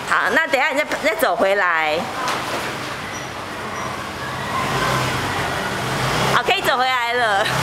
好，那等一下你再走回来。好，可以走回来了。